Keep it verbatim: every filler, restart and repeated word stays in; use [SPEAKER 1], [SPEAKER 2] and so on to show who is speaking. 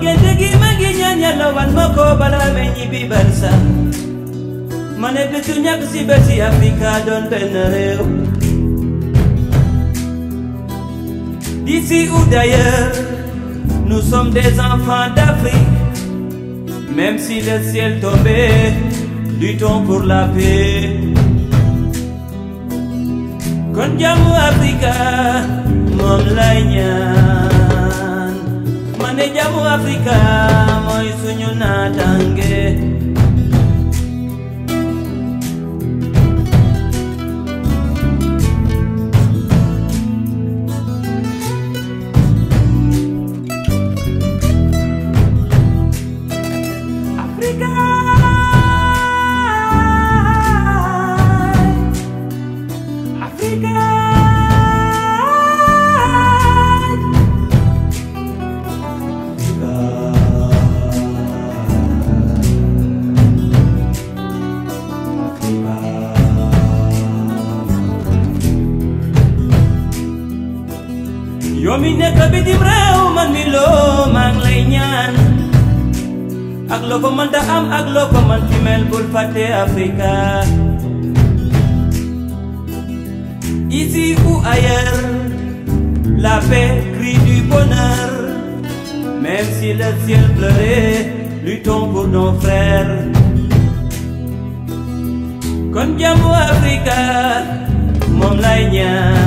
[SPEAKER 1] gént gi ma ngi ñaan Yàlla wan ma ko balaa may ñibbi barsa ma ne bésu ñàkk si bési Afrika doon benn réew. D'ici ou d'ailleurs, nous sommes des enfants d'Afrique. Même si le ciel tombait, luttons pour la paix. Kon jàmmu Afrika moom lay ñaan ma ne jàmmu Afrika mooy suñu naataange. Yow mi nekk bitim réew man mi loo maa ngi lay ñaan ak loo ko mënta am ak loo ko mën fi mel bul fàtte Afrika. Ici ou ailleurs, la paix crie du bonheur. Même si le ciel pleurait, luttons pour nos frères. Kon jàmmu Afrika moom lay ñaan